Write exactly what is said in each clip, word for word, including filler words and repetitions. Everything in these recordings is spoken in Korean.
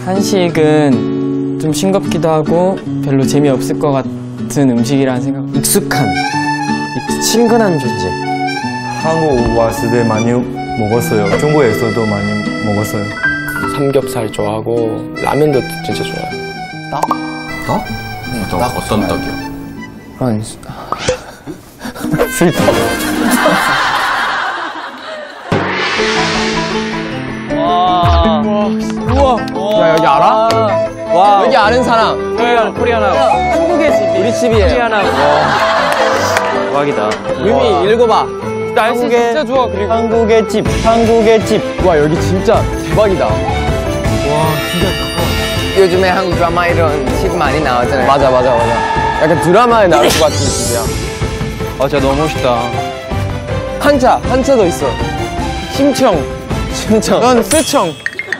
한식은 좀 싱겁기도 하고 별로 재미없을 것 같은 음식이라는 생각. 익숙한, 친근한 존재. 한국 왔을 때 많이 먹었어요. 중국에서도 많이 먹었어요. 삼겹살 좋아하고 라면도 진짜 좋아해요. 떡? 떡? 응, 떡. 떡 어떤 떡이요? 그런 스위트. 와. 우와. 야, 여기 알아? 와. 여기 아는 사람. 코리아나, 코리아나. 한국의 집. 우리 집이에요. 코리아나. 대박이다. 유미, 읽어봐. 날씨 진짜 좋아. 그리고 한국의 집, 한국의 집. 와, 여기 진짜 대박이다. 와, 진짜 커. 요즘에 한국 드라마 이런 집 많이 나오잖아요. 맞아, 맞아, 맞아. 약간 드라마에 나올 것 같은 집이야. 아, 진짜 너무 멋있다. 한자, 한자도 있어. 심청. 심청. 넌 쓰청.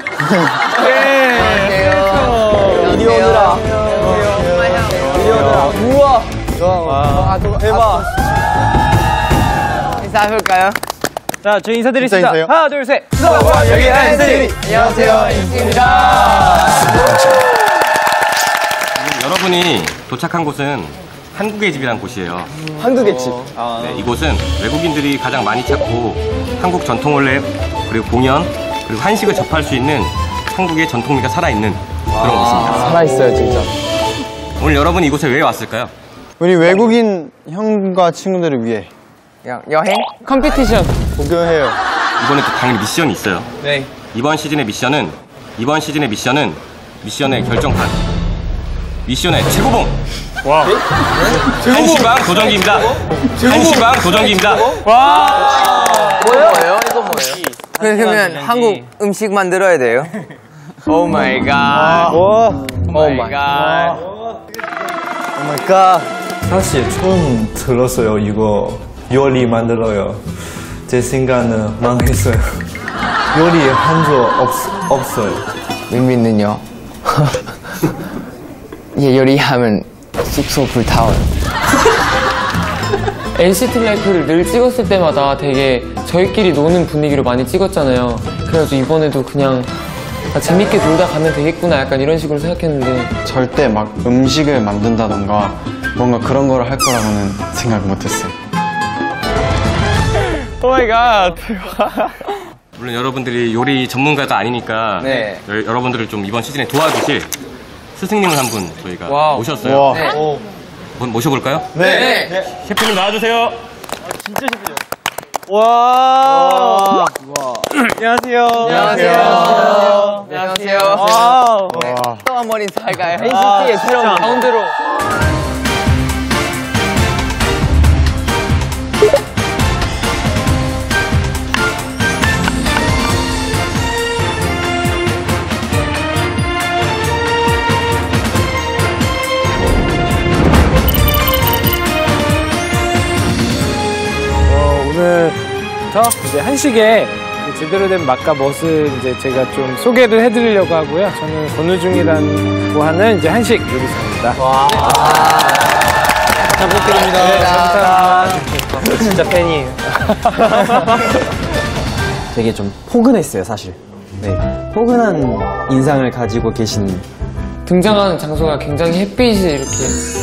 안녕하세요. 이리 오느라. 이리 오느라. 우와. 와, 대박. 인사해볼까요? 자, 저희 인사드리겠습니다. 인사해주세요. 하나, 둘, 셋. 와, 여기 엔쓰리. 안녕하세요, 엔쓰리입니다. 여러분이 도착한 곳은 한국의 집이란 곳이에요. 한국의 집. 네, 이곳은 외국인들이 가장 많이 찾고 한국 전통을 랩, 그리고 공연, 그리고 한식을 접할 수 있는 한국의 전통미가 살아있는 그런 곳입니다. 살아있어요, 진짜. 오늘 여러분이 이곳에 왜 왔을까요? 우리 외국인 형과 친구들을 위해 여, 여행? 컴피티션. 구경해요. 이번에 또 당연히 미션이 있어요. 네. 이번 시즌의 미션은 이번 시즌의 미션은 미션의 결정판. 미션의 최고봉. 와. 한시방 도전기입니다. 한시방 도전기입니다. 와. 뭐예요? 이거 뭐예요? 그러면 한국 음식 만들어야 돼요? 오 마이 갓. 오 마이 갓. 오 마이 갓. 사실 처음 들었어요. 이거 요리 만들어요. 제 생각은 망했어요. 요리 한 적 없어요. 민민은요? 얘 요리하면 쑥쑥 불타워요. 엔시티 라이프를 늘 찍었을 때마다 되게 저희끼리 노는 분위기로 많이 찍었잖아요. 그래가지고 이번에도 그냥 아, 재밌게 놀다 가면 되겠구나 약간 이런 식으로 생각했는데 절대 막 음식을 만든다던가 뭔가 그런 거를 할 거라고는 생각 못했어요. 오 마이 갓. 물론 여러분들이 요리 전문가가 아니니까 네. 여, 여러분들을 좀 이번 시즌에 도와주실 스승님을 한 분 저희가 와우. 모셨어요. 와. 네. 오. 한번 모셔볼까요? 네. 네. 셰프님 나와주세요. 와. 안녕하세요. 안녕하세요. 안녕하세요. 와우. 네. 또 한 번 인사할까요? 엔시티의 새로운 가운데로. 오늘부터 이제 한식의 제대로 된 맛과 멋을 이제 제가 좀 소개를 해드리려고 하고요. 저는 권우중이라고 하는 이제 한식 요리사입니다. 와. 잘 부탁드립니다. 네, 감사합니다. 진짜 팬이에요. 되게 좀 포근했어요, 사실. 네. 포근한 인상을 가지고 계신. 등장하는 장소가 굉장히 햇빛이 이렇게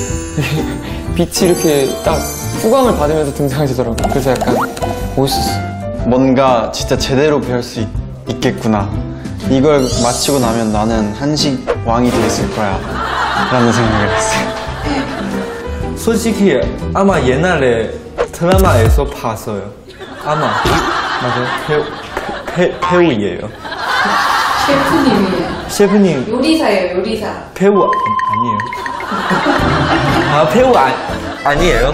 빛이 이렇게 딱 후광을 받으면서 등장하시더라고요. 그래서 약간 멋있었어요. 뭔가 진짜 제대로 배울 수 있, 있겠구나. 이걸 마치고 나면 나는 한식 왕이 되었을 거야. 라는 생각을 했어요. 솔직히 아마 옛날에 드라마에서 봤어요. 아마 맞아요. 배우 배, 배우예요. 셰프님이에요. 셰프님 요리사예요, 요리사. 배우 아니에요. 아 배우 아, 아니에요?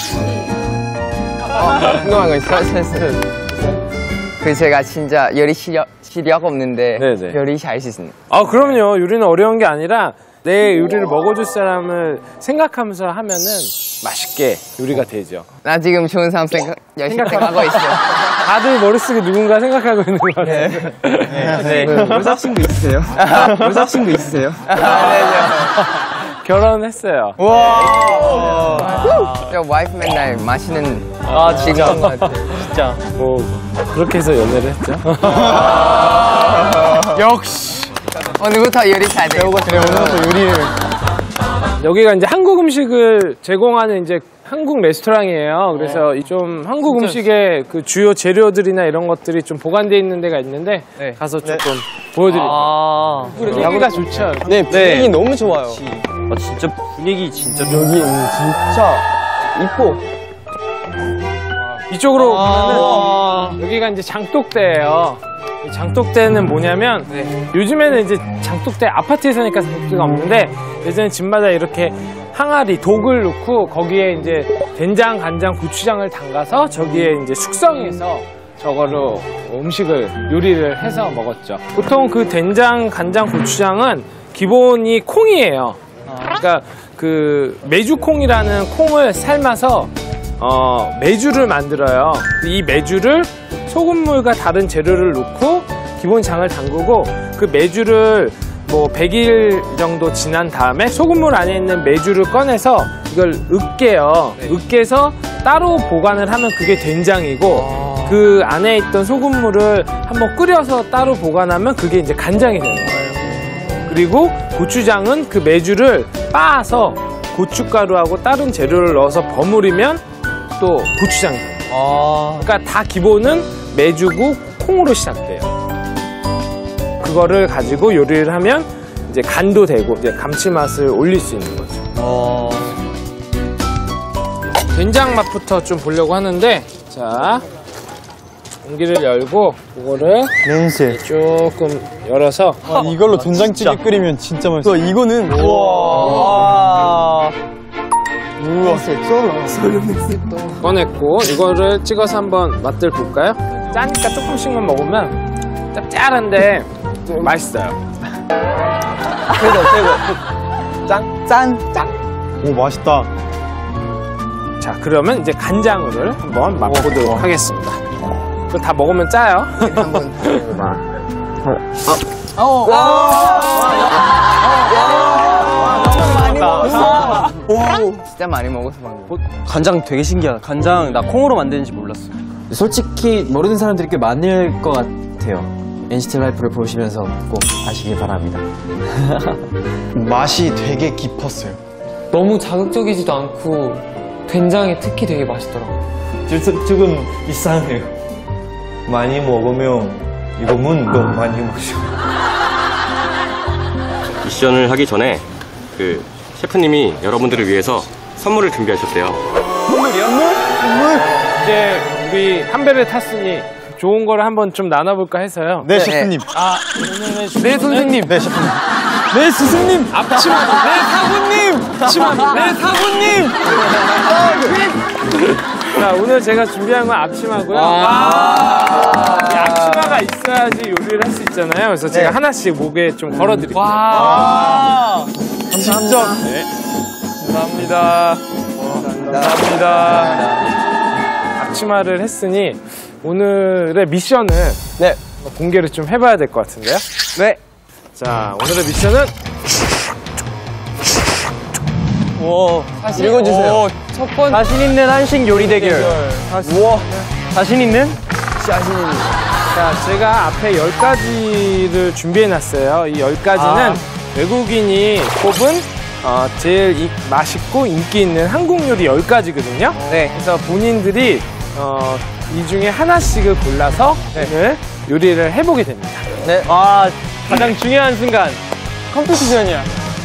궁금한 거 있어? 센스. 그 제가 진짜 요리 실력, 실력 없는데 네네. 요리 잘 수 있는. 아, 그럼요. 요리는 어려운 게 아니라 내 요리를 먹어줄 사람을 생각하면서 하면은 맛있게 요리가 되죠. 나 지금 좋은 사람 생각, 열심히 생각하고 있어. 다들 머릿속에 누군가 생각하고 있는 것 같아요. 네. 여자친구 있으세요? 여자친구 있으세요? 아, 네, 결혼했어요. 와. 저 와이프 맨날 마시는 아, 진짜. 것 같아요. 진짜. 뭐 그렇게 해서 연애를 했죠. 역시. 오늘부터 요리 잘 돼. 배우가 그래 오늘부터 요리를. 여기가 이제 한국 음식을 제공하는 이제 한국 레스토랑이에요. 그래서 이 좀 한국 음식의 그 주요 재료들이나 이런 것들이 좀 보관되어 있는 데가 있는데 가서 조금 보여드릴게요. 아, 여기가 좋죠. 네 분위기 너무 좋아요. 아, 진짜 분위기 진짜 좋 여기 진짜 이뻐. 이쪽으로 보면은 여기가 이제 장독대예요. 이 장독대는 뭐냐면 요즘에는 이제 장독대 아파트에 사니까 장독대가 없는데 예전에 집마다 이렇게 항아리 독을 넣고 거기에 이제 된장, 간장, 고추장을 담가서 저기에 이제 숙성해서 저거로 음식을 요리를 해서 먹었죠. 보통 그 된장, 간장, 고추장은 기본이 콩이에요. 그러니까 그 메주콩이라는 콩을 삶아서 어, 메주를 만들어요. 이 메주를 소금물과 다른 재료를 넣고 기본 장을 담그고 그 메주를 뭐 백 일 정도 지난 다음에 소금물 안에 있는 메주를 꺼내서 이걸 으깨요. 으깨서 따로 보관을 하면 그게 된장이고 그 안에 있던 소금물을 한번 끓여서 따로 보관하면 그게 이제 간장이 되는 거예요. 그리고 고추장은 그 메주를 빻아서 고춧가루하고 다른 재료를 넣어서 버무리면 또 고추장이 돼요. 그러니까 다 기본은 메주고 콩으로 시작돼요. 그거를 가지고 요리를 하면 이제 간도 되고 이제 감칠맛을 올릴 수 있는 거죠. 된장 맛부터 좀 보려고 하는데 자 공기를 열고 그거를 냄새. 조금 열어서 아, 이걸로 된장찌개 끓이면 진짜 맛있어. 이거는 우와. 우와. 꺼냈고 이거를 찍어서 한번 맛들 볼까요? 짜니까 조금씩만 먹으면 짭짤한데 좀 맛있어요. 최고 최고. 짠 짠 짠. 오 맛있다. 자 그러면 이제 간장을 한번 맛보도록 하겠습니다. 그거 다 먹으면 짜요. 한번 진짜 많이 먹어서 방금. 간장 되게 신기하다. 간장 나 콩으로 만드는지 몰랐어. 솔직히 모르는 사람들이 꽤 많을 것 같아요. 엔시티 라이프를 보시면서 꼭 아시길 바랍니다. 맛이 되게 깊었어요. 너무 자극적이지도 않고 된장이 특히 되게 맛있더라고요. 지금, 지금 이상해요. 많이 먹으면 이거는 너무 많이 마셔. 미션을 하기 전에 그 셰프님이 여러분들을 위해서 선물을 준비하셨대요. 이제 우리 한 배를 탔으니 좋은 거를 한번 좀 나눠볼까 해서요. 네, 셰프님. 아 오늘 네 선생님. 네, 셰프님. 네 스승님 앞치마 네 사부님 앞치마 네 사부님 자 오늘 제가 준비한 건 앞치마고요. 아~ 이 앞치마가 있어야지 요리를 할 수 있잖아요. 그래서 제가 하나씩 목에 좀 걸어드릴게요. 와. 진짜. 네. 감사합니다. 감사합니다. 앞치마를 했으니 오늘의 미션을 네. 공개를 좀 해봐야 될 것 같은데요. 네. 자 오늘의 미션은 오. 읽어주세요. 첫 번째. 자신 있는 한식 요리 대결. 우와. 자신 있는? 자신 있는. 자 제가 앞에 열 가지를 준비해놨어요. 이 열 가지는 외국인이 뽑은 어, 제일 이, 맛있고 인기 있는 한국 요리 열 가지거든요. 네. 그래서 본인들이 어, 이 중에 하나씩을 골라서 오늘 요리를 해보게 됩니다. 네. 아, 가장 중요한 순간. 컴피티션이야.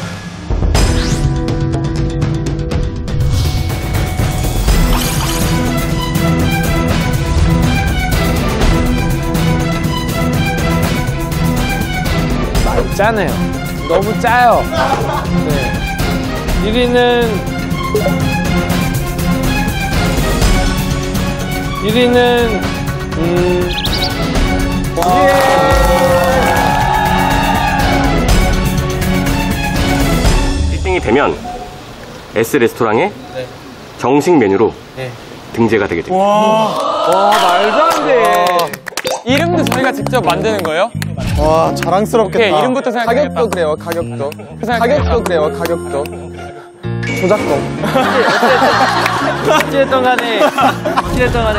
많이 짜네요. 너무 짜요. 네. 일 위는 일 위는 음 일 등이 되면 S 레스토랑의 정식 메뉴로 등재가 되게 됩니다. 와 말도 안 돼. 이름도 저희가 직접 만드는 거예요? 와, 자랑스럽겠다. 오케이, 이름부터 생각해야겠다. 가격도 그래요, 가격도. 가격도 그래요, 가격도. 조작권. 어찌됐던 간에, 어찌됐던 간에.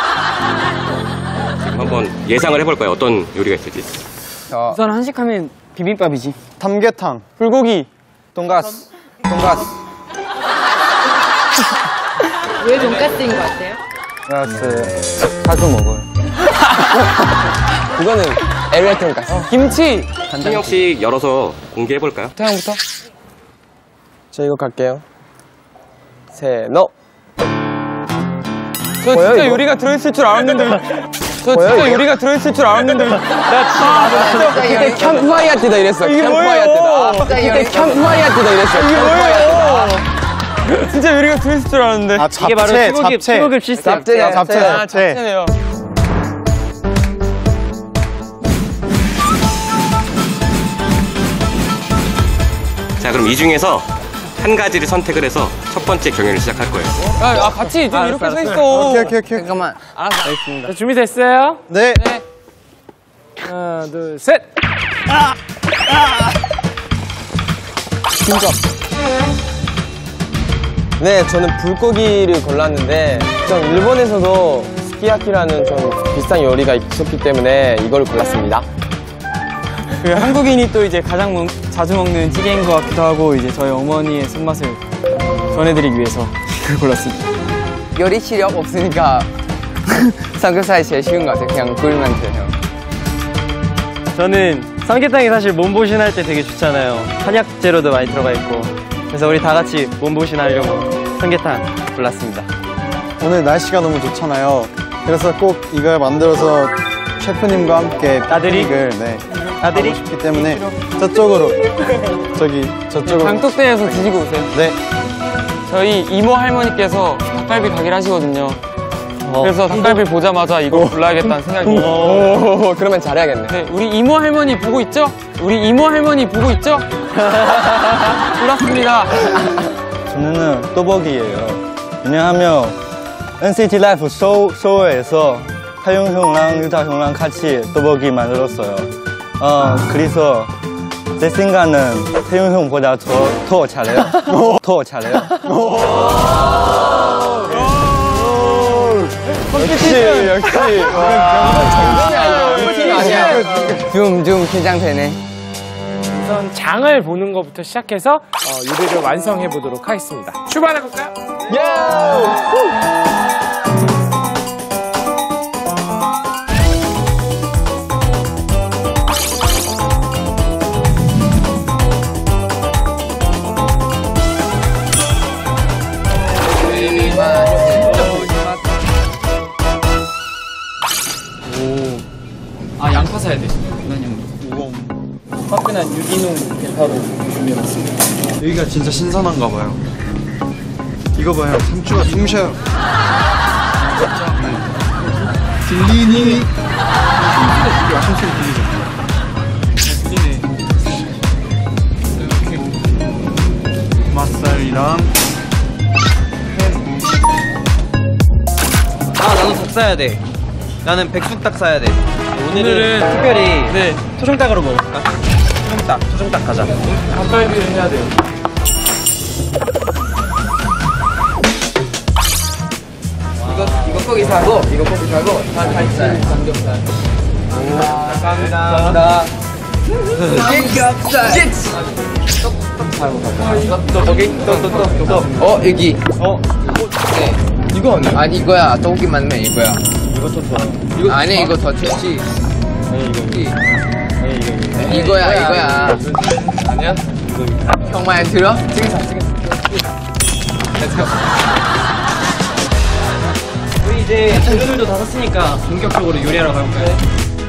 지금 한번 예상을 해볼까요? 어떤 요리가 있을지. 우선 한식하면 비빔밥이지. 삼계탕. 불고기. 돈가스. 돈가스. 왜 돈가스인 것 같아요? 돈가스. 자주 먹어요. 이거는 엘에이 돈가스. 어. 김치. 한 명씩 열어서 공개해볼까요? 태양부터. 저 이거 갈게요. 세노. 저 뭐야, 진짜 이거? 요리가 들어있을 줄 알았는데. 저 진짜 이거? 요리가 들어있을 줄 알았는데. 나 진짜 그때 캠프파이어 때다 이랬어. 이게 캠프파이어 뭐예요? 때다. 그때 캠프파이어 때다 이랬어. 이게 뭐예요? 진짜 요리가 들어있을 줄 알았는데. 아, 잡채, 잡채. 치고급 시스템. 잡채야, 잡채, 아, 잡채. 잡채네요. 자, 그럼 이 중에서 한 가지를 선택을 해서 첫 번째 경연을 시작할 거예요. 아, 아 같이 좀 이렇게 서 있어. 오케이, 오케이, 오케이. 잠깐만. 알았어, 알겠습니다. 자, 준비됐어요? 네. 하나, 둘, 셋! 네, 저는 불고기를 골랐는데 전 일본에서도 스키야키라는 좀 비싼 요리가 있었기 때문에 이걸 골랐습니다. 그 한국인이 또 이제 가장 먹- 자주 먹는 찌개인 것 같기도 하고 이제 저희 어머니의 손맛을 전해드리기 위해서 이걸 골랐습니다. 요리 실력 없으니까 삼겹살이 제일 쉬운 것 같아요. 그냥 구이면 돼요. 저는 삼계탕이 사실 몸보신 할 때 되게 좋잖아요. 한약 재료도 많이 들어가 있고 그래서 우리 다 같이 몸보신 하려고 삼계탕 골랐습니다. 오늘 날씨가 너무 좋잖아요. 그래서 꼭 이걸 만들어서 셰프님과 함께 나들이? 피크닉을 네, 나들이? 하고 싶기 때문에 저쪽으로 저기 저쪽으로 장독대에서 드시고 오세요. 네. 저희 이모 할머니께서 닭갈비 가게를 하시거든요. 어. 그래서 닭갈비 보자마자 이거 골라야겠다는 생각이. 오, 그러면 잘해야겠네. 네, 우리 이모 할머니 보고 있죠? 우리 이모 할머니 보고 있죠? 골랐습니다. 저는 또벅이에요. 왜냐하면 엔시티 라이프 서울, 서울에서 타용 형랑 유타 형랑 같이 또벅이 만들었어요. 어, 그래서 제 생각은 태용 형보다 더, 더 잘해요. 더 잘해요. 역시, 역시. 팀 아니야. 좀, 좀 긴장되네. 우선 장을 보는 것부터 시작해서 어, 요리를 완성해 보도록 하겠습니다. 출발해 볼까요? 아 양파 사야 돼. 화끈한 유기농 대파로 준비해봤습니다. 여기가 진짜 신선한가 봐요. 이거 봐요. 상추가 숨쉬어요. 들리니? 맛있는 소리 들리죠? 맛살이랑 아 나도 닭 사야 돼. 나는 백숙닭 사야 돼. 오늘은, 특별히 네. 토종닭으로 먹을까? 토종닭, 토종닭 가자. 닭갈비를 해야 돼요. 이거, 이거 고기 사고, 이거 고기 사고, 다 갈치, 삼겹살. 감사합니다. 감사합니다. 삼겹살. 또 고기? 또, 또, 또, 또. 어, 여기. 어? 네. 이거 아니야? 아니, 이거야. 떡볶이 만들면 이거야. 이것도 좋아. 이거 아니, 이거 더 좋지. 아니, 이거. 아니, 이거. 이거야, 이거야. 아니야? 형 말 들어? 찍으자, 찍으자. Let's go. 우리 이제 재료들도 다 샀으니까 본격적으로 요리하러 가볼까요?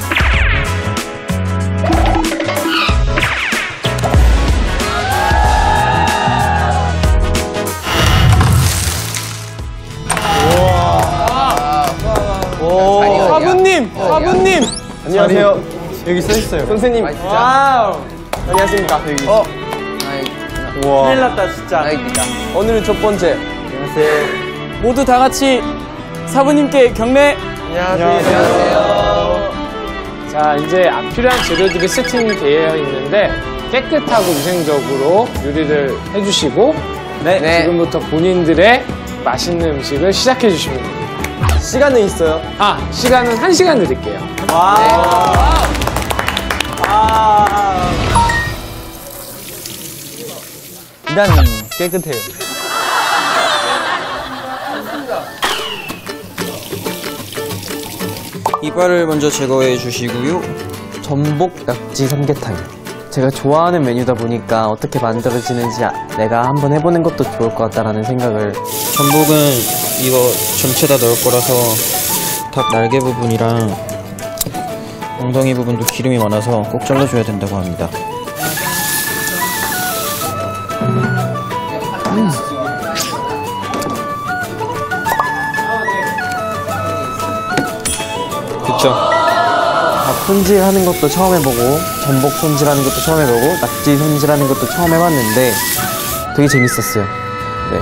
사부님! 사부님! 안녕하세요. 여기 써 있어요. 선생님. 와우. 안녕하십니까. 여기. 어. 우와. 큰일 났다 진짜. 아이다. 오늘은 첫 번째. 안녕하세요. 모두 다 같이 사부님께 경례. 안녕하세요. 자, 이제 필요한 재료들이 세팅되어 있는데 깨끗하고 위생적으로 요리를 해주시고 네. 네. 지금부터 본인들의 맛있는 음식을 시작해 주시면 됩니다. 시간은 있어요. 아, 시간은 한 시간 드릴게요. 와. 아. 일단 깨끗해요. 이빨을 먼저 제거해 주시고요. 전복 낙지 삼계탕. 제가 좋아하는 메뉴다 보니까 어떻게 만들어지는지 아- 내가 한번 해보는 것도 좋을 것 같다라는 생각을. 전복은 이거 전체 다 넣을 거라서 닭 날개 부분이랑 엉덩이 부분도 기름이 많아서 꼭 잘라줘야 된다고 합니다. 음. 그쵸. 닭 손질하는 것도 처음 해보고 전복 손질하는 것도 처음 해보고 낙지 손질하는 것도 처음 해봤는데 되게 재밌었어요. 네.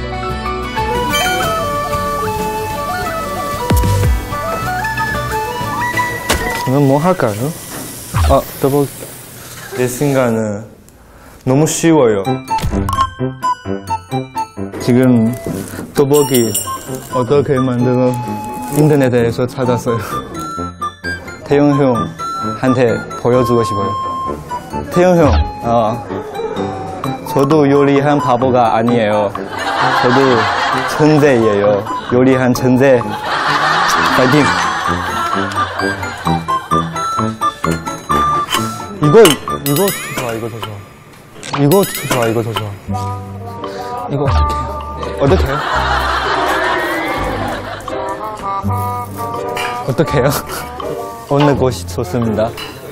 그럼 뭐 할까요? 아, 떡볶이. 내 생각은 너무 쉬워요. 지금 떡볶이 어떻게 만드는 인터넷에서 찾았어요. 태용 형한테 보여주고 싶어요. 태용 형, 어, 저도 요리한 바보가 아니에요. 저도 천재예요. 요리한 천재. 파이팅! 이거, 이거 더 좋아, 이거 더 좋아. 이거 더 좋아, 이거 더 좋아. 이거 어떻게 해요? 어떻게 해요? 어느 곳이 좋습니다.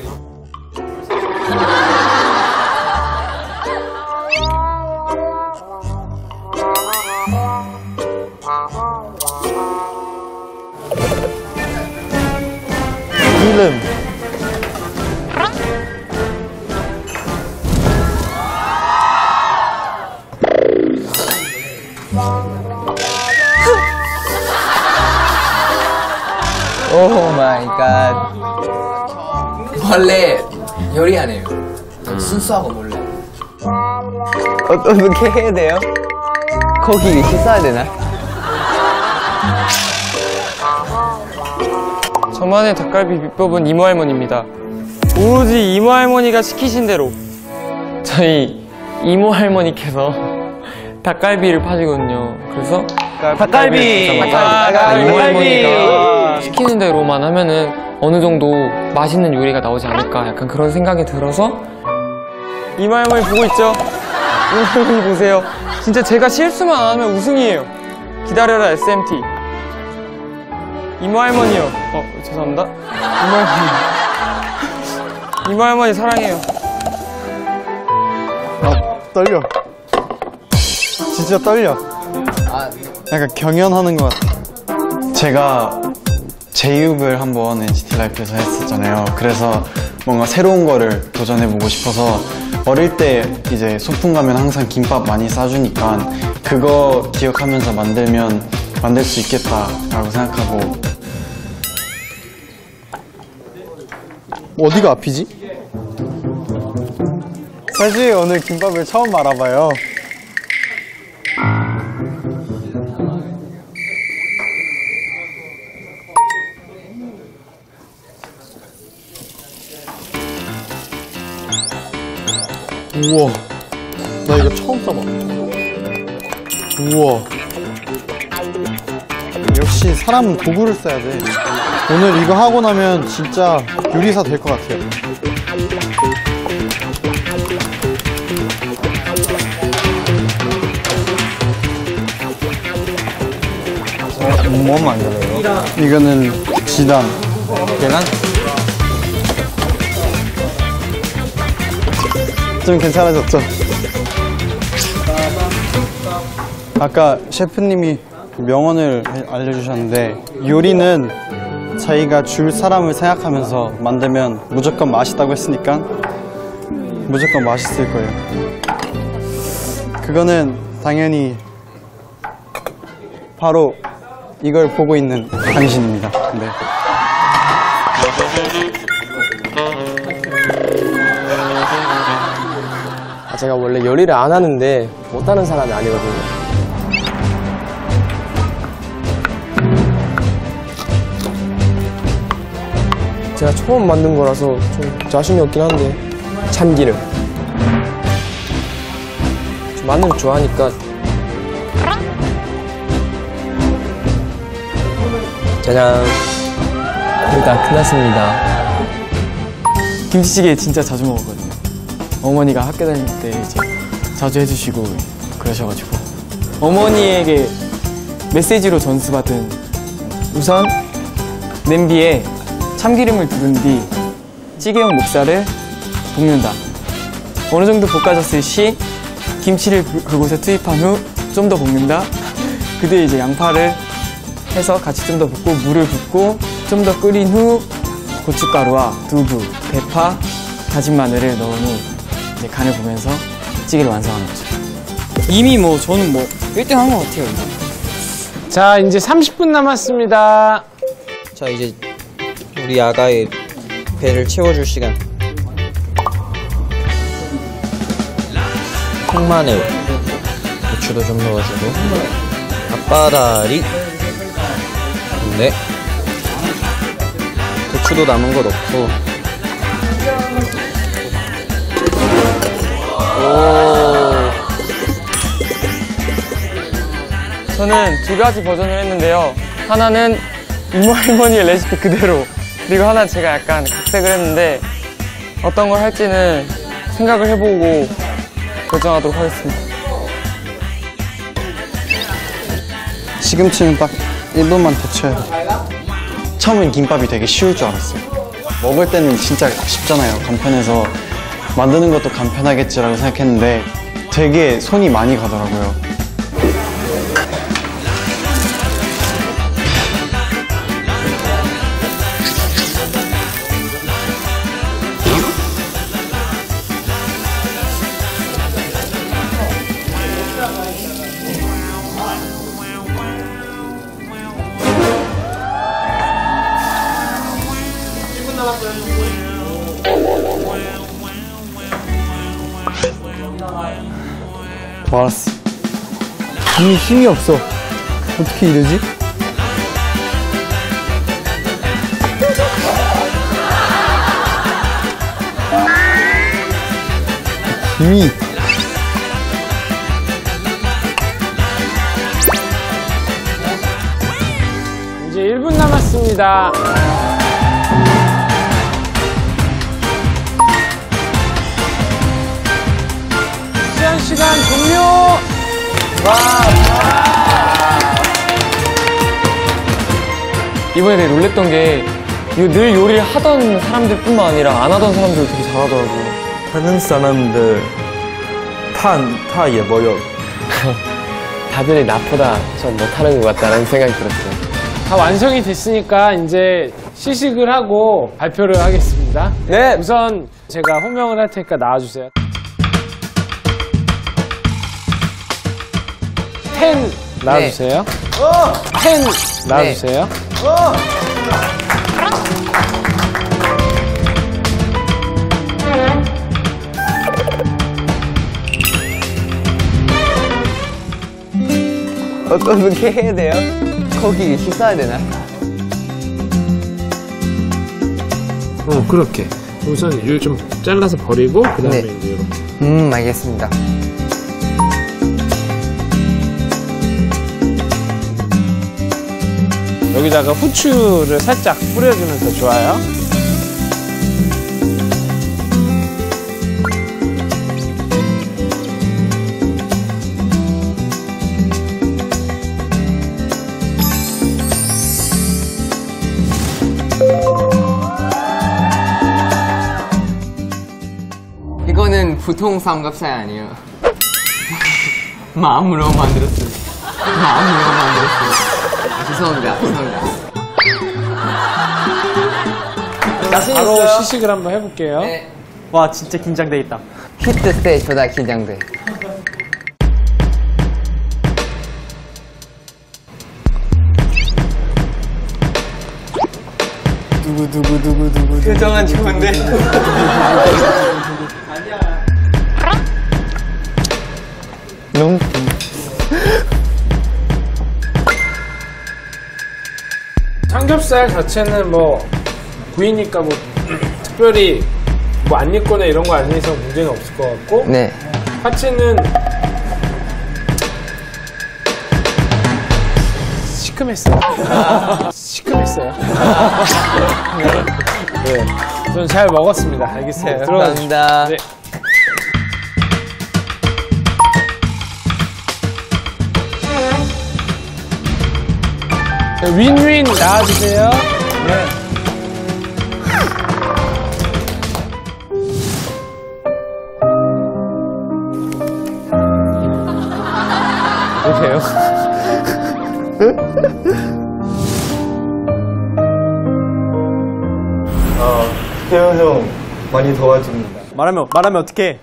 이름. 오 마이 갓. 원래 요리 안 해요. 순수하고 몰래. 어, 어떻게 해야 돼요? 고기 씻어야 되나? 저만의 닭갈비 비법은 이모 할머니입니다. 오로지 이모 할머니가 시키신 대로 저희 이모 할머니께서 닭갈비를 파시거든요. 그래서 닭갈비! 닭갈비! 이모 할머니가 시키는 대로만 하면은 어느 정도 맛있는 요리가 나오지 않을까 약간 그런 생각이 들어서 이모 할머니 보고 있죠? 이모 할머니 보세요. 진짜 제가 실수만 안 하면 우승이에요. 기다려라 에스엠티. 이모 할머니요. 어, 죄송합니다. 이모 할머니. 이모 할머니 사랑해요. 아, 떨려. 진짜 떨려. 아, 약간 경연하는 것 같아. 제가 제육을 한번 엔시티 라이프에서 했었잖아요. 그래서 뭔가 새로운 거를 도전해보고 싶어서 어릴 때 이제 소풍 가면 항상 김밥 많이 싸주니까 그거 기억하면서 만들면 만들 수 있겠다라고 생각하고. 어디가 앞이지? 사실 오늘 김밥을 처음 말아봐요. 우와, 나 이거 처음 써봐. 우와. 역시 사람은 도구를 써야 돼. 오늘 이거 하고 나면 진짜 요리사 될 것 같아요. 뭐 만들어요? 이거는 지단. 계란? 좀 괜찮아졌죠? 아까 셰프님이 명언을 알려주셨는데 요리는 자기가 줄 사람을 생각하면서 만들면 무조건 맛있다고 했으니까 무조건 맛있을 거예요. 그거는 당연히 바로 이걸 보고 있는 당신입니다. 네. 제가 원래 요리를 안 하는데 못하는 사람이 아니거든요. 제가 처음 만든 거라서 좀 자신이 없긴 한데 참기름 마늘 좋아하니까. 짜잔. 거의 다 끝났습니다. 김치찌개 진짜 자주 먹었거든요. 어머니가 학교 다닐 때 이제 자주 해주시고 그러셔가지고 어머니에게 메시지로 전수받은 우선 냄비에 참기름을 두른 뒤 찌개용 목살을 볶는다. 어느 정도 볶아졌을 시 김치를 그, 그곳에 투입한 후 좀 더 볶는다. 그 뒤에 이제 양파를 해서 같이 좀 더 볶고 물을 붓고 좀 더 끓인 후 고춧가루와 두부, 대파, 다진 마늘을 넣은 후 이제 간을 보면서 찌개를 완성하는 거죠. 이미 뭐 저는 뭐 일 등 한 것 같아요. 이제. 자, 이제 삼십 분 남았습니다. 자, 이제 우리 아가의 배를 채워줄 시간. 콩마늘, 고추도 좀 넣어주고, 앞바다리, 네. 고추도 남은 거 넣고. 오. 저는 두 가지 버전을 했는데요. 하나는 이모 할머니의 레시피 그대로, 그리고 하나 제가 약간 각색을 했는데 어떤 걸 할지는 생각을 해보고 결정하도록 하겠습니다. 시금치는 딱 일 분만 데쳐야 돼. 처음엔 김밥이 되게 쉬울 줄 알았어요. 먹을 때는 진짜 쉽잖아요. 간편해서 만드는 것도 간편하겠지라고 생각했는데 되게 손이 많이 가더라고요. 말았어. 이미 힘이 없어. 어떻게 이러지? 힘이. 이제 일 분 남았습니다. 시간 종료! 와! 이번에 되게 놀랬던 게 이거 늘 요리를 하던 사람들뿐만 아니라 안 하던 사람들도 되게 잘하더라고요. 하는 사람들 다 예뻐요. 다들 나보다 좀 못하는 것 같다는 생각이 들었어요. 다 완성이 됐으니까 이제 시식을 하고 발표를 하겠습니다. 네! 우선 제가 호명을 할 테니까 나와주세요. 텐 나와주세요. 텐 나와주세요. 어떻게 해야 돼요? 거기 씻어야 되나? 어, 그렇게. 우선 유 좀 잘라서 버리고 그 다음에 네. 이제 이렇게. 음, 알겠습니다. 여기다가 후추를 살짝 뿌려주면 더 좋아요. 이거는 보통 삼겹살 아니에요. 마음으로 만들었어요. 마음으로 만들었어요. 죄송합니다. 죄송합니다. 바로 시식을 한번 해볼게요. 네. 와, 진짜 긴장돼 있다. 히트 때 저다 긴장돼. 두구 두구 두구 두구. 표정은 좋은데. 너무 삼겹살 자체는 뭐 구이니까 뭐 특별히 뭐 안 익거나 이런 거 안 해서 문제는 없을 것 같고 네. 파채는 시큼했어요. 시큼했어요. 네. 저는 잘 먹었습니다. 알겠어요. 네, 들어가주십시오. 감사합니다. 네. 네, 윈윈 나와주세요. 네. 보세요. 어, 태현 형 많이 도와줍니다. 말하면 말하면 어떡해?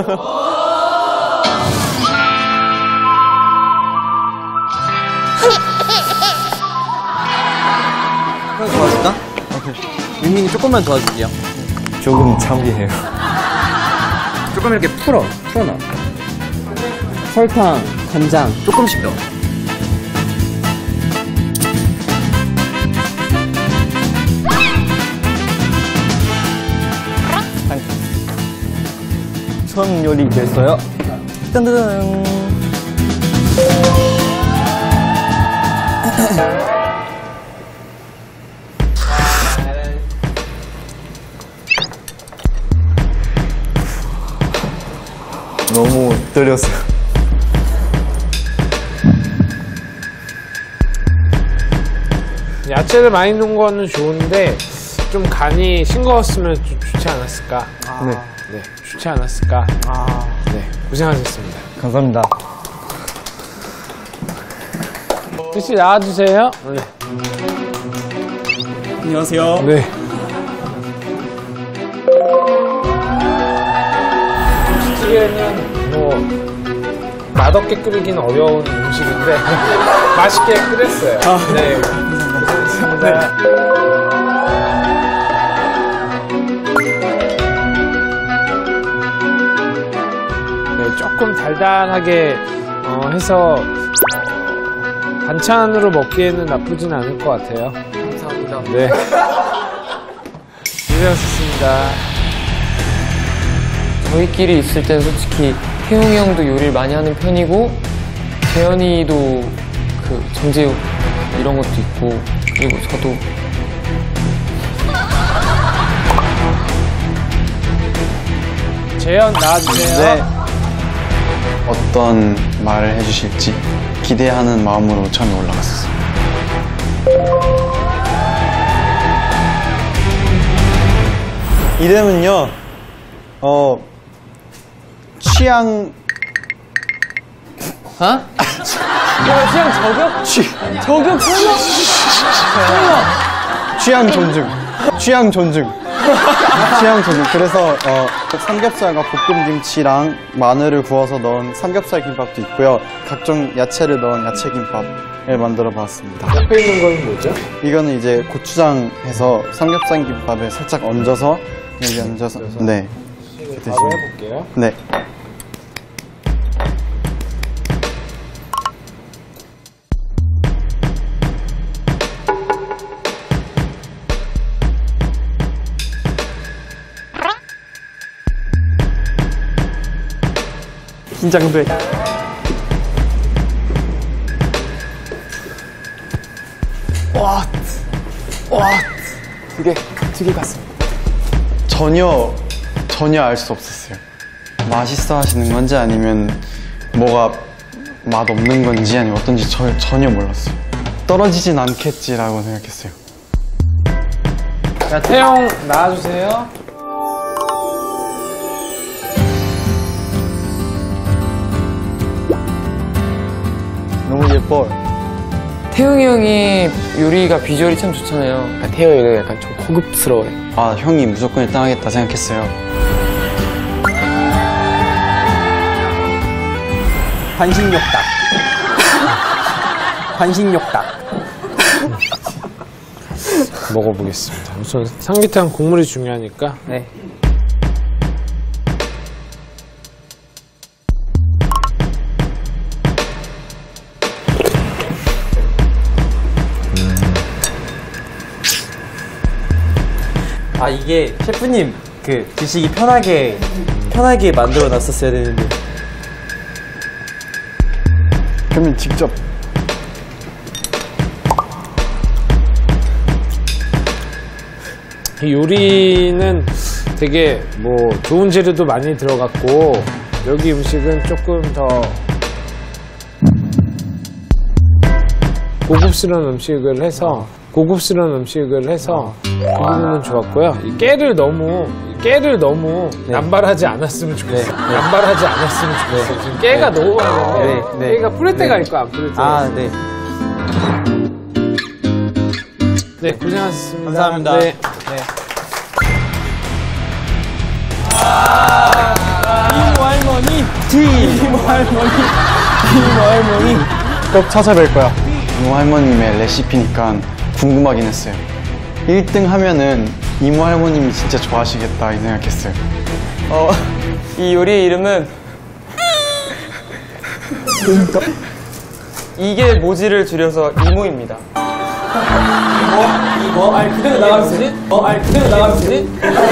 도와줄까? 민민이 조금만 도와줄게요. 조금 창피해요. 조금 이렇게 풀어, 풀어놔. 설탕, 간장 조금씩 넣어. 처음 요리 됐어요. 딴딴. 너무 떨렸어요. 야채를 많이 넣은 거는 좋은데 좀 간이 싱거웠으면 좀 좋지 않았을까? 네. 네, 좋지 않았을까? 네, 고생하셨습니다. 감사합니다. 혹시 나와주세요. 네. 안녕하세요. 네. 김치찌개는 뭐 맛없게 끓이긴 어려운 음식인데 맛있게 끓였어요. 네. 고생하셨습니다. 네, 조금 달달하게 어, 해서 어, 반찬으로 먹기에는 나쁘진 않을 것 같아요. 감사합니다. 네. 고생하셨습니다. 저희끼리 있을 땐 솔직히 태용이 형도 요리를 많이 하는 편이고 재현이도 그 정재욱 이런 것도 있고 그리고 저도 재현 나와주세요. 네. 어떤 말을 해주실지 기대하는 마음으로 처음에 올라갔었어요. 이름은요, 어, 취향, 어? 그냥 저격? 취, 저격 설마? 취향 존중. 취향 존중. 취향 존중. 그래서, 어, 삼겹살과 볶음김치랑 마늘을 구워서 넣은 삼겹살 김밥도 있고요. 각종 야채를 넣은 야채 김밥을 만들어 봤습니다. 옆에 있는 건 뭐죠? 이거는 이제 고추장 해서 삼겹살 김밥에 살짝 얹어서, 여기 얹어서, 네. 바로 해볼게요. 네. 긴장돼. 와, 와, 두 개, 두 개 갔어. 전혀 전혀 알 수 없었어요. 맛있어 하시는 건지 아니면 뭐가 맛 없는 건지 아니면 어떤지 저, 전혀 몰랐어요. 떨어지진 않겠지라고 생각했어요. 자, 태용 나와주세요. 너무 예뻐. 태용이 형이 요리가 비주얼이 참 좋잖아요. 아, 태영이는 약간 좀 고급스러워요. 아, 형이 무조건 일 등 하겠다 생각했어요. 반신욕닭. 반신욕닭. 먹어보겠습니다. 우선 삼계탕 국물이 중요하니까. 네. 아 이게 셰프님 그 드시기 편하게 편하게 만들어 놨었어야 되는데. 그러면 직접 이 요리는 되게 뭐 좋은 재료도 많이 들어갔고 여기 음식은 조금 더 고급스러운 음식을 해서 고급스러운 음식을 해서 그 부분은 좋았고요. 이 깨를 너무 깨를 너무 남발하지 않았으면 좋겠어요. 남발하지 않았으면 좋겠어요. 지금 깨가 너무 많은데 네, 네. 깨가 뿌릴 때가 있고 안 뿌릴 때가 아, 있어요. 네. 네, 고생하셨습니다. 감사합니다. 네. 이모 할머니, 이모 할머니, 이모 할머니. 꼭 찾아뵐 거야. 이모 할머님의 레시피니까 궁금하긴 했어요. 일 등 하면은 이모 할머님이 진짜 좋아하시겠다 이 생각했어요. 어, 이 요리의 이름은 이게 모지를 줄여서 이모입니다. 어, 아니 그대로 나가주지? 어, 아니 그대로 나가주지?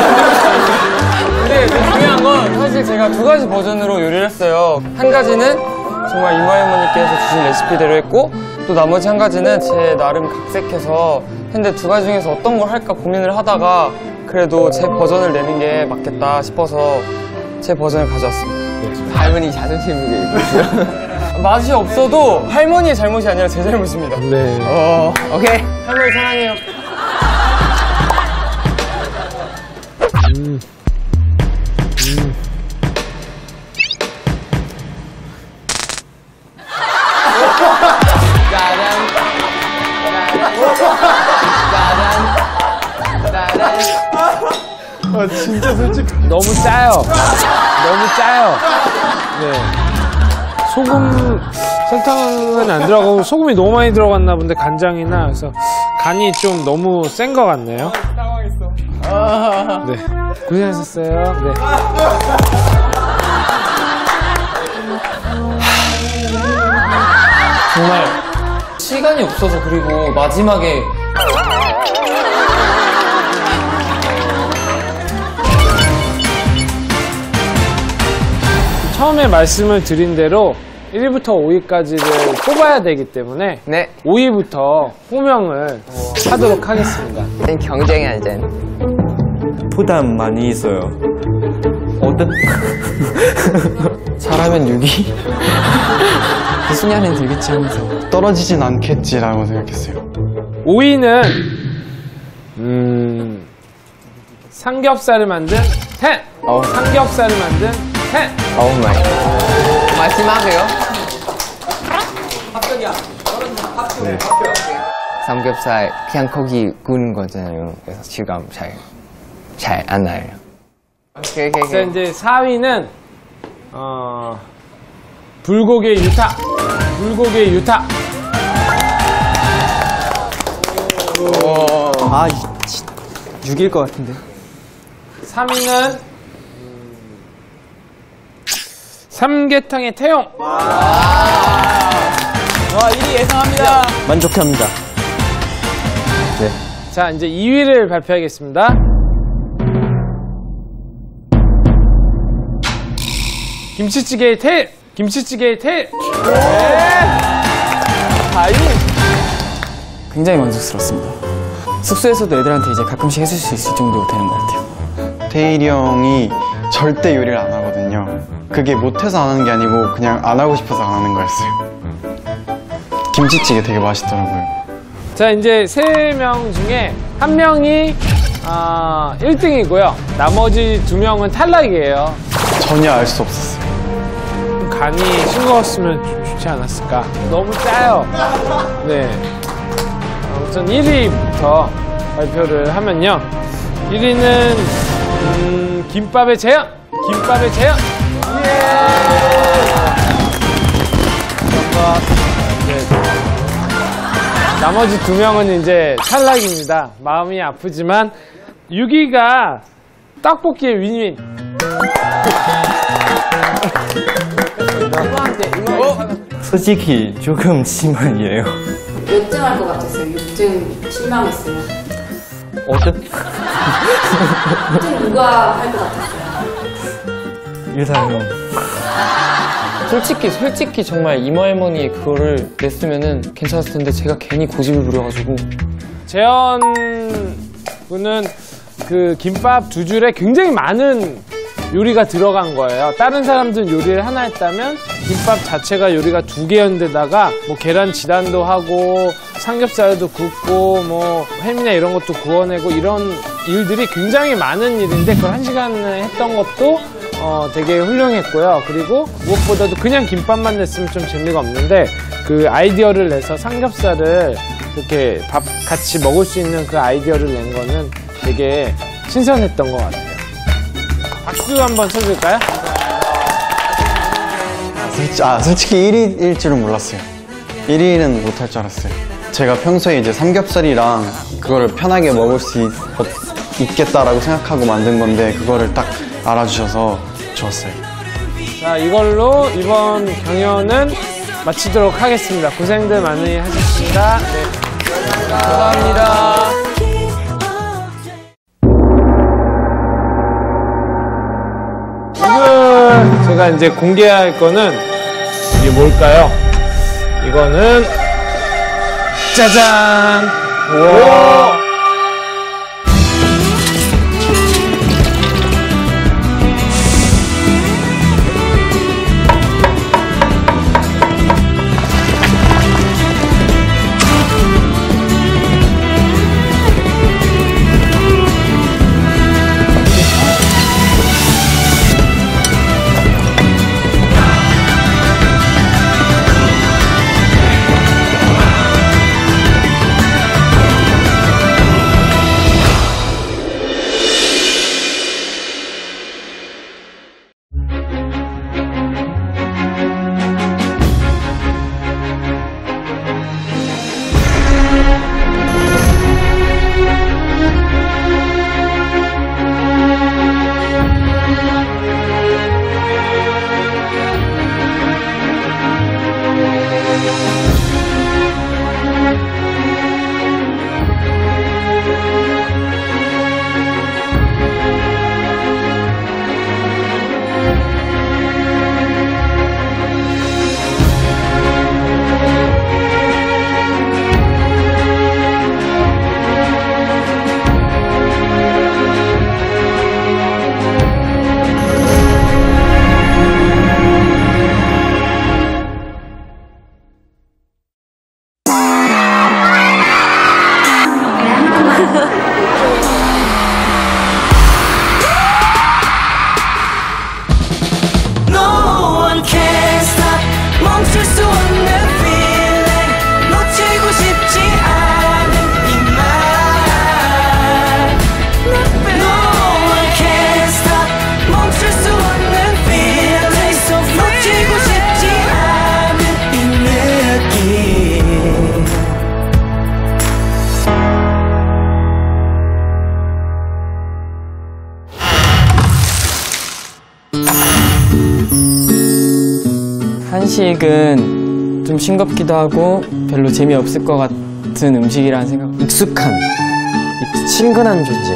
근데 중요한 건 사실 제가 두 가지 버전으로 요리를 했어요. 한 가지는 정말 이모 할머니께서 주신 레시피대로 했고 또 나머지 한 가지는 제 나름 각색해서 했는데 두 가지 중에서 어떤 걸 할까 고민을 하다가 그래도 제 버전을 내는 게 맞겠다 싶어서 제 버전을 가져왔습니다. 할머니 자존심이 맛이 없어도 할머니의 잘못이 아니라 제 잘못입니다. 네. 어, 오케이. 할머니 사랑해요. 음. 음. 아 진짜 솔직히 너무 짜요. 너무 짜요. 네. 소금, 설탕은 안 들어가고 소금이 너무 많이 들어갔나 본데 간장이나 그래서 간이 좀 너무 센 것 같네요. 당황했어. 네. 고생하셨어요. 네. 정말 시간이 없어서 그리고 마지막에 처음에 말씀을 드린 대로 일 위부터 오 위까지를 뽑아야 되기 때문에 네. 오 위부터 호명을 하도록 하겠습니다. 경쟁이야 이제. 부담 많이 있어요. 어떤 잘하면 육 위? 무슨 년엔 되겠지 하면서 떨어지진 않겠지라고 생각했어요. 오 위는 음 삼겹살을 만든 텐. 어우. 삼겹살을 만든 텐. 오 마이. 마지막이요? 네. 삼겹살 그냥 고기 구운 거잖아요. 그래서 질감 잘 잘 안 나요. 오케이 오케이 자, 오케이. 이제 사 위는 어 불고기의 유타. 불고기의 유타. 아, 육 일 것 같은데. 삼 위는 삼계탕의 태용. 와, 일 위 예상합니다. 만족합니다. 자, 이제 이 위를 발표하겠습니다. 김치찌개의 테일. 김치찌개의 테일. 굉장히 만족스럽습니다. 숙소에서도 애들한테 이제 가끔씩 해줄 수 있을 정도 되는 것 같아요. 태일이 형이 절대 요리를 안 하거든요. 그게 못해서 안 하는 게 아니고 그냥 안 하고 싶어서 안 하는 거였어요. 김치찌개 되게 맛있더라고요. 자, 이제 세 명 중에 한 명이 아, 일 등이고요. 나머지 두 명은 탈락이에요. 전혀 알 수 없었어요. 간이 싱거웠으면 좀 좋지 않았을까. 너무 짜요. 네. 아무튼 일 위부터 발표를 하면요. 일 위는 음, 김밥의 재현. 김밥의 재현. 예. 네. 나머지 두 명은 이제 탈락입니다. 마음이 아프지만 육 위가 떡볶이의 윈윈. 솔직히 조금 실망이에요. 몇 등 할 것 같았어요? 육 등 실망했으면. 어떤 육 등 누가 할 것 같았어요? 유상 형. 솔직히 솔직히 정말 이모 할머니 그거를 냈으면은 괜찮았을 텐데 제가 괜히 고집을 부려가지고 재현 군은 그 김밥 두 줄에 굉장히 많은 요리가 들어간 거예요. 다른 사람들은 요리를 하나 했다면 김밥 자체가 요리가 두 개였는데다가 뭐 계란 지단도 하고 삼겹살도 굽고 뭐 햄이나 이런 것도 구워내고 이런 일들이 굉장히 많은 일인데 그걸 한 시간에 했던 것도 어 되게 훌륭했고요. 그리고 무엇보다도 그냥 김밥만 냈으면 좀 재미가 없는데 그 아이디어를 내서 삼겹살을 이렇게 밥 같이 먹을 수 있는 그 아이디어를 낸 거는 되게 신선했던 것 같아요. 박수 한번 쳐줄까요? 솔직히, 아, 솔직히 일 위일 줄은 몰랐어요. 일 위는 못할 줄 알았어요. 제가 평소에 이제 삼겹살이랑 그거를 편하게 먹을 수 있, 있겠다라고 생각하고 만든 건데 그거를 딱 알아주셔서 좋았어요. 자, 이걸로 이번 경연은 마치도록 하겠습니다. 고생들 많이 하셨습니다. 네. 감사합니다. 오늘 제가 이제 공개할 거는 이게 뭘까요? 이거는 짜잔! 우와! 한식은 좀 싱겁기도 하고 별로 재미없을 것 같은 음식이라는 생각. 익숙한, 친근한 존재.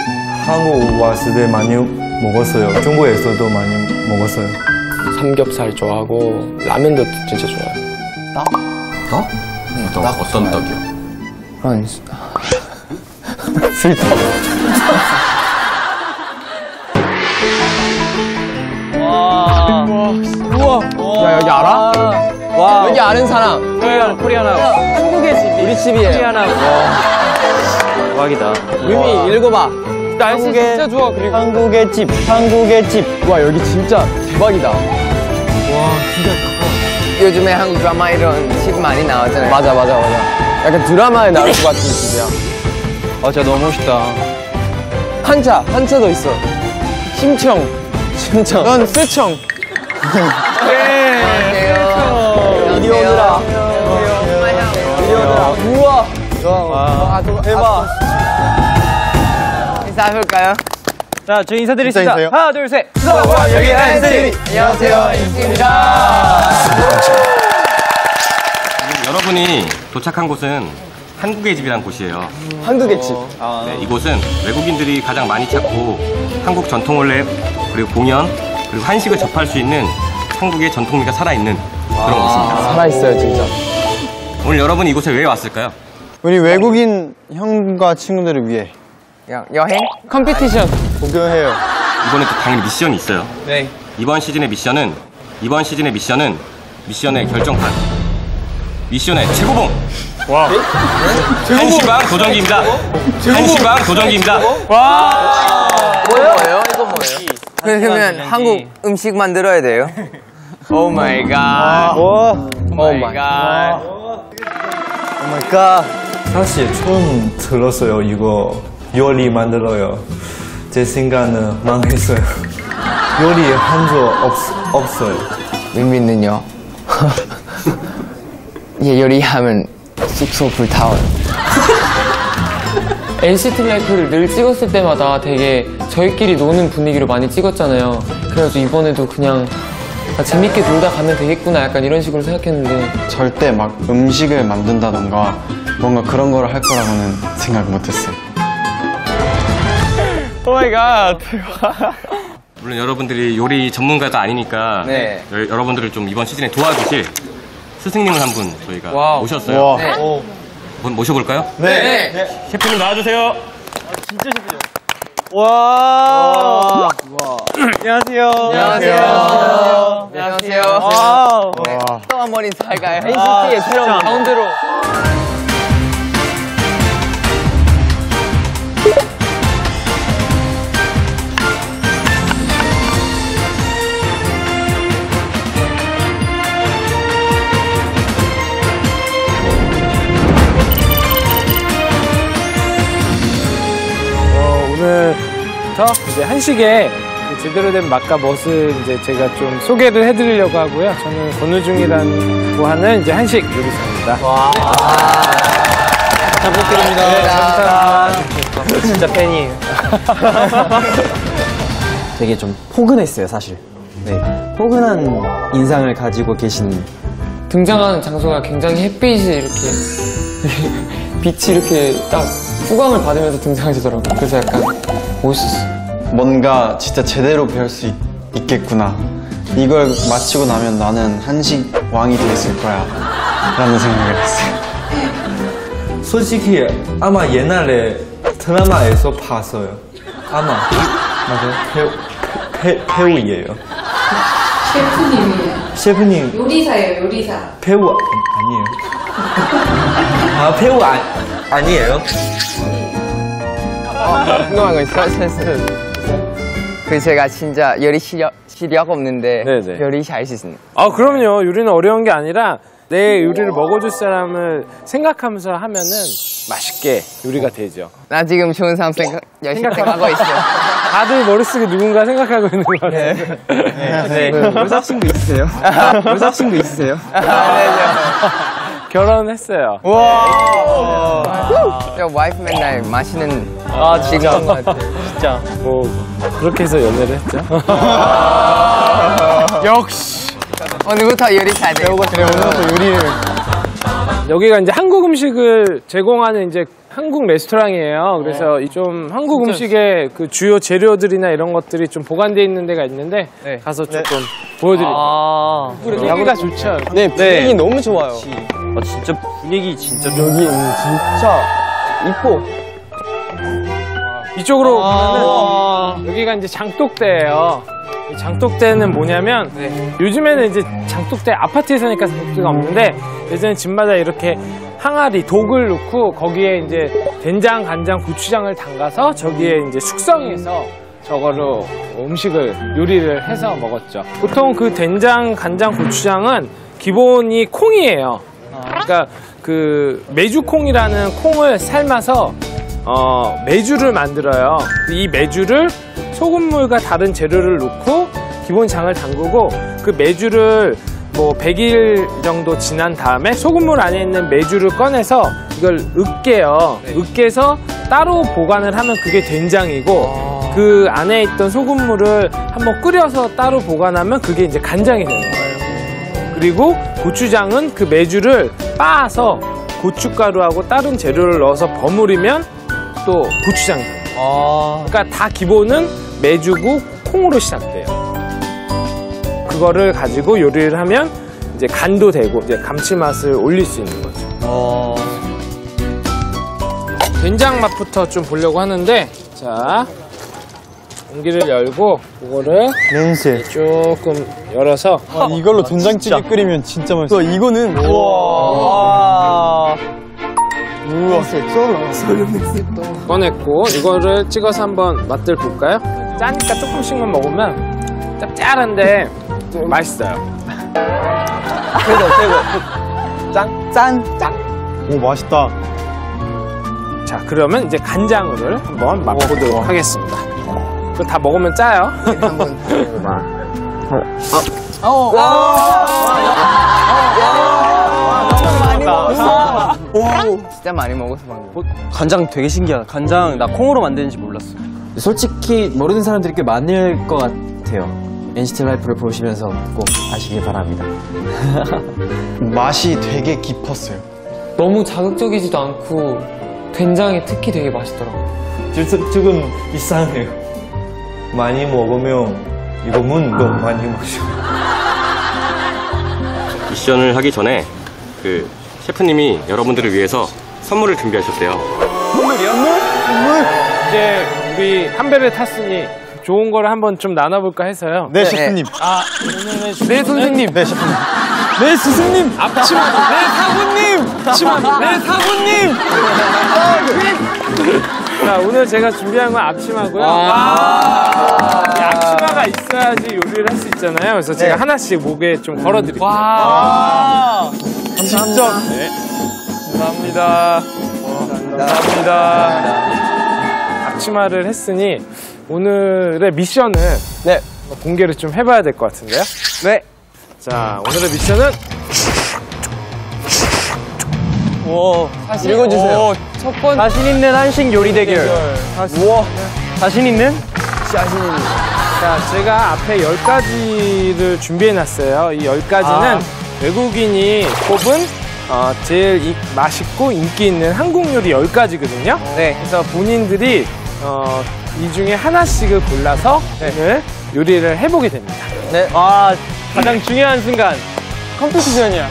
한국 왔을 때 많이 먹었어요. 중국에서도 많이 먹었어요. 삼겹살 좋아하고 라면도 진짜 좋아요. 떡? 떡? 어떤, 어떤 떡이요? 아니, 스위트. 와. 우와. 야, 여기 알아? 와. 여기 아는 사람. 코리아나, 코리아나. 한국의 집. 우리 집이에요. 코리아나. 대박이다. 유미 읽어봐. 날씨 진짜 좋아. 그리고 한국의 집, 한국의 집. 와, 여기 진짜 대박이다. 요즘에 한국 드라마 이런 집 많이 나오잖아요. 맞아, 맞아, 맞아. 약간 드라마에 나올 것 같은 집이야. 아, 진짜 너무 멋있다. 한자, 한자도 있어. 심청. 심청. 넌 쓰청. 이리 오느라. 이리 오느라. 우와. 와, 대박. 인사해볼까요? 자, 저희 인사드리겠습니다. 인사해주세요. 하나, 둘, 셋. 여기 엔쓰리. 안녕하세요, 엔쓰리입니다. 여러분이 도착한 곳은 한국의 집이란 곳이에요. 한국의 집. 네, 이곳은 외국인들이 가장 많이 찾고 한국 전통을 랩, 그리고 공연, 그리고 한식을 접할 수 있는 한국의 전통미가 살아있는 그런 곳입니다. 살아있어요, 진짜. 오늘 여러분이 이곳에 왜 왔을까요? 우리 외국인 형과 친구들을 위해. 여, 여행? 컴피티션. 공평해요. 이번에 또 당연히 미션이 있어요. 네. 이번 시즌의 미션은 이번 시즌의 미션은 미션의 결정판. 미션의 최고봉. 와. 한시방 도전기입니다. 한시방 도전기입니다. 와. 뭐예요? 이거 뭐예요? 그러면 한국 음식 만들어야 돼요. 오 마이 갓. 오 마이 갓. 오 마이 갓. 사실 처음 들었어요. 이거 요리 만들어요. 제 생각은 망했어요. 요리 한 적 없어요. 민민은요? 예, 요리하면 숙소 불타워요. 엔시티 라이프를 늘 찍었을 때마다 되게 저희끼리 노는 분위기로 많이 찍었잖아요. 그래가지고 이번에도 그냥 아, 재밌게 놀다 가면 되겠구나 약간 이런 식으로 생각했는데 절대 막 음식을 만든다던가 뭔가 그런 거를 할 거라고는 생각 못했어요. 오 마이 갓. 물론 여러분들이 요리 전문가가 아니니까 네. 여, 여러분들을 좀 이번 시즌에 도와주실 스승님을 한 분 저희가 와우. 모셨어요. 와. 네. 오. 한번 모셔볼까요? 네. 네. 셰프님 나와주세요. 와. 안녕하세요. 안녕하세요. 안녕하세요. 또 한 번 인사할까요? 엔시티의 새로운 가운데로. 오늘부터 이제 한식의 그 제대로 된 맛과 멋을 이제 제가 좀 소개를 해드리려고 하고요. 저는 권우중이라고 하는 이제 한식 요리사입니다. 와. 잘 부탁드립니다. 네, 감사합니다. 진짜 팬이에요. 되게 좀 포근했어요, 사실. 네. 포근한 인상을 가지고 계신. 등장하는 장소가 굉장히 햇빛이 이렇게 빛이 이렇게 딱 후광을 받으면서 등장하시더라고요. 그래서 약간 멋있었어요. 뭔가 진짜 제대로 배울 수 있, 있겠구나. 이걸 마치고 나면 나는 한식 왕이 되었을 거야 라는 생각을 했어요. 솔직히 아마 옛날에 드라마에서 봤어요. 아마 맞아요. 배우, 배, 배우예요. 셰프님이에요. 셰프님 요리사예요, 요리사. 배우 아, 아니에요. 아 배우 아, 아니에요? 궁금한 거 있어? 센스. 그 제가 진짜 요리 실력, 실력 없는데 네네. 요리 잘 수 있습니다. 아, 그럼요. 요리는 어려운 게 아니라 내 요리를 먹어줄 사람을 생각하면서 하면은 맛있게 요리가 되죠. 나 지금 좋은 사람 생각, 열심히 생각하고 있어요. 다들 머릿속에 누군가 생각하고 있는 것 같아요. 네. 여자친구 있으세요? 여자친구 있으세요? 결혼했어요. 저 와이프 맨날 마시는 아, 진짜. 것 같아요. 진짜. 뭐, 그렇게 해서 연애를 했죠. 역시. 오늘부터 요리 잘 돼요. 그래, 오늘부터 요리를. 여기가 이제 한국 음식을 제공하는 이제 한국 레스토랑이에요. 그래서 이 좀 한국 음식의 그 주요 재료들이나 이런 것들이 좀 보관되어 있는 데가 있는데 네. 가서 조금 보여드릴게요. 아, 여기가 좋죠. 네, 분위기 너무 좋아요. 아, 진짜 분위기 진짜 여기 진짜 이뻐. 이쪽으로 가면은 여기가 이제 장독대예요. 이 장독대는 뭐냐면 요즘에는 이제 장독대 아파트에 사니까 장독대가 없는데 예전에 집마다 이렇게 항아리 독을 넣고 거기에 이제 된장, 간장, 고추장을 담가서 저기에 이제 숙성해서 저거로 음식을 요리를 해서 먹었죠. 보통 그 된장, 간장, 고추장은 기본이 콩이에요. 그러니까 그 메주콩이라는 콩을 삶아서 어, 메주를 만들어요. 이 메주를 소금물과 다른 재료를 넣고 기본 장을 담그고 그 메주를 뭐 백 일 정도 지난 다음에 소금물 안에 있는 메주를 꺼내서 이걸 으깨요. 으깨서 따로 보관을 하면 그게 된장이고 그 안에 있던 소금물을 한번 끓여서 따로 보관하면 그게 이제 간장이 되는 거예요. 그리고 고추장은 그 메주를 빻아서 고춧가루하고 다른 재료를 넣어서 버무리면 또 고추장이 돼요. 그러니까 다 기본은 메주고 콩으로 시작돼요. 그거를 가지고 요리를 하면 이제 간도 되고 이제 감칠맛을 올릴 수 있는 거죠. 된장 맛부터 좀 보려고 하는데, 자, 공기를 열고, 그거를 냄새. 조금 열어서. 아, 이걸로 된장찌개 끓이면 진짜 맛있어. 이거는 우와. 우와. 꺼냈고, 이거를 찍어서 한번 맛들 볼까요? 짜니까 조금씩만 먹으면 짭짤한데 좀 맛있어요. 최고 최고. 짠. 짠. 짠. 오, 맛있다. 자, 그러면 이제 간장을 한번 맛보도록 하겠습니다. 그거 다 먹으면 짜요. 한번 먹어봐. 진짜 많이 먹어서 방금. 간장 되게 신기하다. 간장 나 콩으로 만드는지 몰랐어. 솔직히 모르는 사람들이 꽤 많을 것 같아요. 엔시티 라이프를 보시면서 꼭 아시길 바랍니다. 맛이 되게 깊었어요. 너무 자극적이지도 않고 된장이 특히 되게 맛있더라고요. 지금 이상해요. 많이 먹으면 이거 문도 많이 마셔. 미션을 하기 전에 그 셰프님이 여러분들을 위해서 선물을 준비하셨대요. 이제 우리 한 배를 탔으니 좋은 거를 한번 좀 나눠볼까 해서요. 네, 셰프님. 아, 오늘의 네 선생님. 네, 셰프님. 네 스승님. 앞치마. 네 사부님. 앞치마. 네 사부님. 자, 오늘 제가 준비한 건 앞치마고요. 와. 이 앞치마가 있어야지 요리를 할 수 있잖아요. 그래서 제가 하나씩 목에 좀 걸어드릴게요. 와. 직접. 네. 감사합니다. 감사합니다. 앞치마를 했으니 오늘의 미션을 네. 공개를 좀 해봐야 될 것 같은데요. 네. 자, 오늘의 미션은 오. 다시 읽어주세요. 첫 번째. 자신 있는 한식 요리 대결. 우와. 자신 있는? 자, 제가 앞에 열 가지를 준비해놨어요. 이 열 가지는 외국인이 꼽은 어, 제일 이, 맛있고 인기 있는 한국 요리 열 가지거든요. 네. 그래서 본인들이 어, 이 중에 하나씩을 골라서 오늘 요리를 해보게 됩니다. 네. 아, 가장 중요한 순간. 컴피티션이야.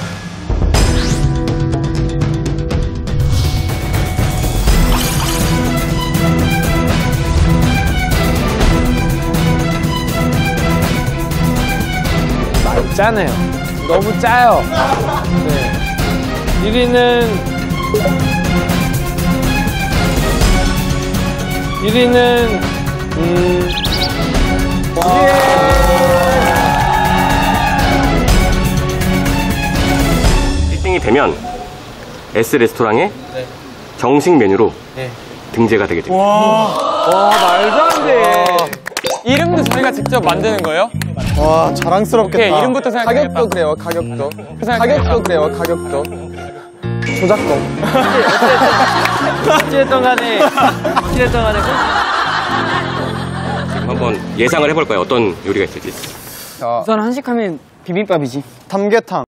많이 짜네요. 너무 짜요. 네. 일 위는 일 위는 음 일 등이 되면 S 레스토랑의 정식 메뉴로 등재가 되게 됩니다. 와 말도 안 돼. 이름도 저희가 직접 만드는 거예요? 와, 자랑스럽겠다. 오케이 이름부터 생각해야겠다. 가격도 그래요, 가격도. 생각해야겠다. 가격도 그래요, 가격도. 조작권. 어찌됐든 간에, 어찌됐든 간에. 지금 한번 예상을 해볼까요? 어떤 요리가 있을지. 저 우선 한식하면 비빔밥이지. 삼계탕.